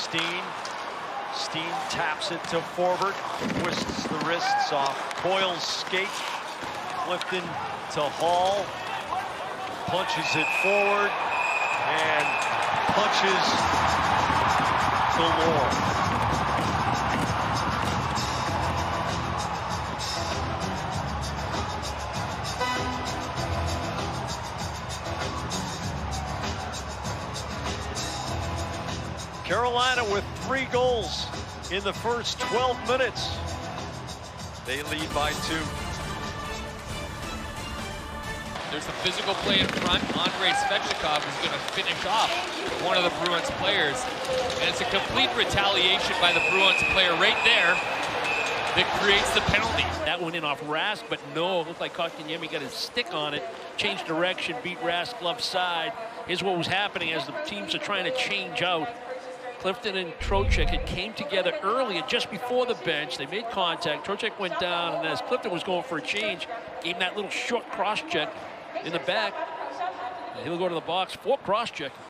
Steen. Steen taps it to forward, twists the wrists off Coyle's skate. Clifton to Hall, punches it forward, and punches galore. Carolina with 3 goals in the first 12 minutes. They lead by 2. There's a physical play in front. Andrei Svechnikov is going to finish off one of the Bruins players. And it's a complete retaliation by the Bruins player right there that creates the penalty. That went in off Rask, but no, it looked like Kotkaniemi got his stick on it, changed direction, beat Rask left side. Here's what was happening as the teams are trying to change out. Clifton and Trocheck had came together early and just before the bench. They made contact. Trocheck went down, and as Clifton was going for a change, gave him that little short cross check in the back. And he'll go to the box for cross check.